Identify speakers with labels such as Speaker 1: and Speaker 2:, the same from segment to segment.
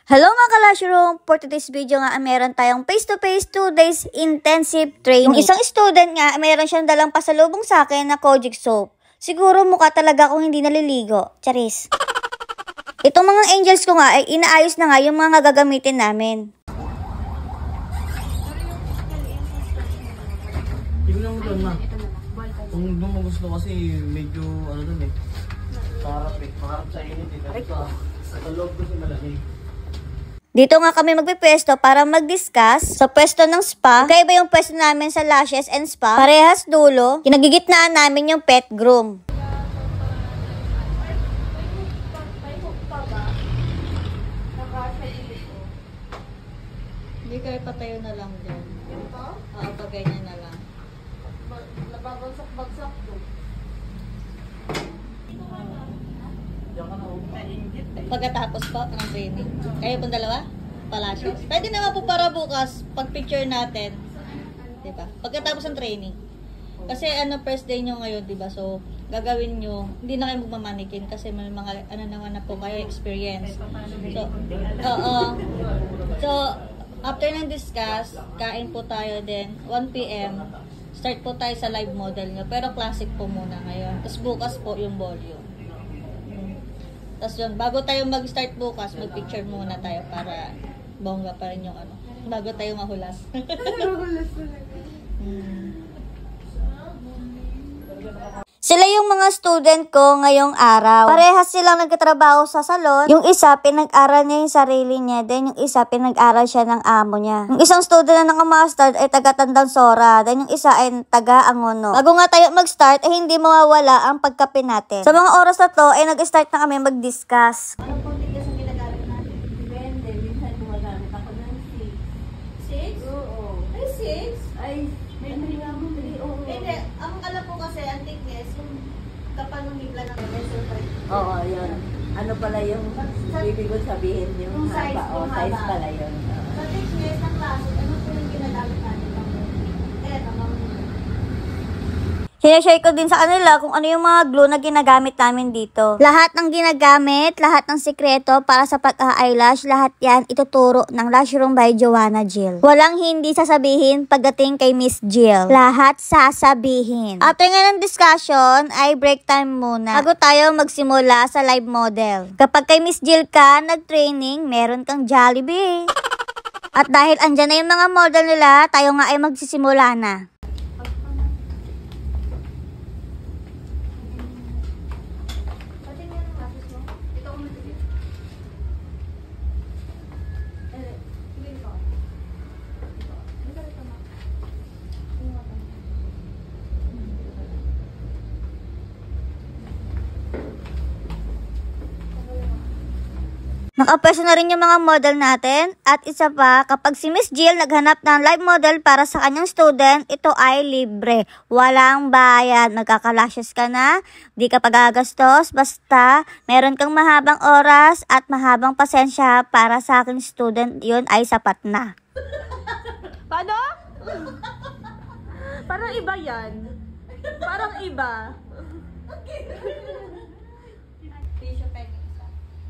Speaker 1: Hello mga ka-Lashroom! For today's video nga, meron tayong face-to-face 2 days intensive training. Yung isang student nga, meron siyang dalang pasalubong sa akin na Kojic soap. Siguro mukha talaga akong hindi naliligo. Charis. Itong mga angels ko nga, ay inaayos na nga yung mga gagamitin namin.
Speaker 2: Tingnan mo doon, ma. Kung doon mo gusto kasi medyo ano doon eh. Maharap sa init eh. Sa loob kasi malamig.
Speaker 1: Dito nga kami magpipwesto para mag-discuss sa pwesto ng spa. Kaiba yung pwesto namin sa lashes and spa. Parehas dulo. Kinagigitnaan namin yung pet groom.
Speaker 3: Hindi kayo patayo na lang dyan. Yan po? Oo, pag ganyan na lang. Nababagsak-bagsak po. Pagkatapos po ng training. Kayo pong dalawa? Palacios. Pwede naman po para bukas, pag picture natin. Diba? Pagkatapos ng training. Kasi first day nyo ngayon, diba? So, gagawin nyo, hindi na kayo magmamanikin kasi may mga, naman na po kayo, experience. So, So, after ng discuss, kain po tayo din, 1 PM, start po tayo sa live model nyo. Pero classic po muna ngayon. Tapos bukas po yung volume. Tapos yun, bago tayo mag-start bukas, mag-picture muna tayo para bongga pa rin yung bago tayo mahulas. Mahulas talaga.
Speaker 1: Sila yung mga student ko ngayong araw. Parehas silang nagtatrabaho sa salon. Yung isa, pinag-aral niya yung sarili niya. Then yung isa, pinag-aral siya ng amo niya. Yung isang student na naka-master ay taga-Tandang Sora. Then yung isa ay taga-Angono. Bago nga tayo mag-start, hindi mawawala ang pagkape natin. Sa mga oras na to, ay nag-start na kami mag-discuss.
Speaker 3: Ano pong tigas ang ginagamit natin? Depende. Minsan gumagamit ako ng 6. 6? Oo. Ay, 6? Ay, may nga mo. Hindi, ang alam ko kasi, ang thickness, yung kapag humigla ng vessel type.
Speaker 4: Oo, yun. Ano pala yung ibig ko sabihin yung
Speaker 3: size,
Speaker 4: haba? O, size pala yun.
Speaker 3: Sa thickness ng klase, ano po yung ginagamit natin?
Speaker 1: Sinashare ko din sa kanila kung ano yung mga glue na ginagamit namin dito. Lahat ng ginagamit, lahat ng sikreto para sa pag-eyelash, lahat yan ituturo ng Lashroom by Joanna Jill. Walang hindi sasabihin pagdating kay Miss Jill. Lahat sasabihin. After nga ng discussion, ay break time muna. Bago tayo magsimula sa live model. Kapag kay Miss Jill ka nag-training, meron kang Jollibee. At dahil andyan na yung mga model nila, tayo nga ay magsisimula na. Nakapwesto na rin yung mga model natin. At isa pa, kapag si Miss Jill naghanap ng live model para sa kanyang student, ito ay libre. Walang bayad. Magkakalashes ka na, di ka pagagastos, basta meron kang mahabang oras at mahabang pasensya para sa aking student, yun ay sapat na.
Speaker 5: Paano? Parang iba yan. Parang iba.
Speaker 3: Tissue pen isa.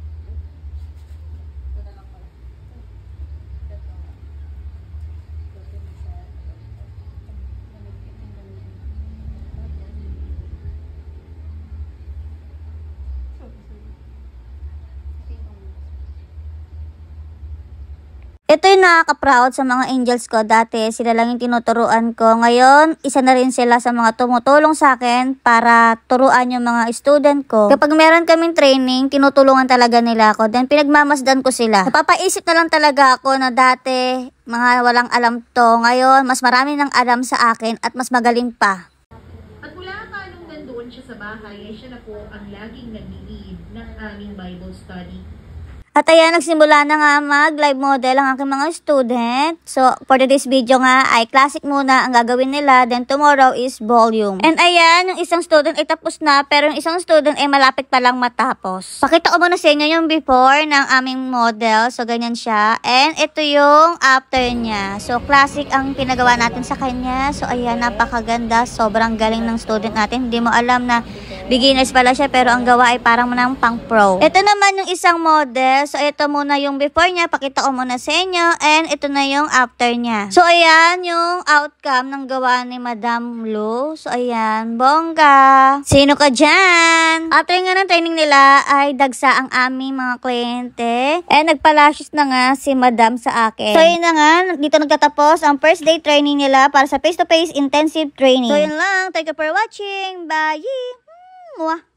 Speaker 1: Ito yung nakaka-proud sa mga angels ko. Dati, sila lang yung tinuturuan ko. Ngayon, isa na rin sila sa mga tumutulong sa akin para turuan yung mga student ko. Kapag meron kaming training, tinutulungan talaga nila ako. Then, pinagmamasdan ko sila. Napapaisip na lang talaga ako na dati, mga walang alam to. Ngayon, mas marami ng alam sa akin at mas magaling pa.
Speaker 6: At mula ka nung nandoon siya sa bahay, ay siya na po ang laging nag-lead ng aming Bible study.
Speaker 1: At ayan, nagsimula na nga mag-live model ang aking mga student. So, for today's video nga ay classic muna ang gagawin nila. Then tomorrow is volume. And ayan, yung isang student ay tapos na. Pero yung isang student ay malapit pa lang matapos. Pakita ko muna sa inyo yung before ng aming model. So, ganyan siya. And ito yung after niya. So, classic ang pinagawa natin sa kanya. So, ayan, napakaganda. Sobrang galing ng student natin. Hindi mo alam na beginners pala siya pero ang gawa ay parang ng pang pro. Ito naman yung isang model. So ito muna yung before niya, pakita ko muna sa inyo, and ito na yung after niya. So ayan yung outcome ng gawa ni Madam Lu. So ayan, bongga. Sino ka dyan? After nga ng training nila ay dagsa ang aming mga kliyente. And nagpa-lashes na nga si Madam sa akin. So yun na nga, dito nagtatapos ang first day training nila para sa face-to-face intensive training. So yun lang, thank you for watching. Bye! Mwah!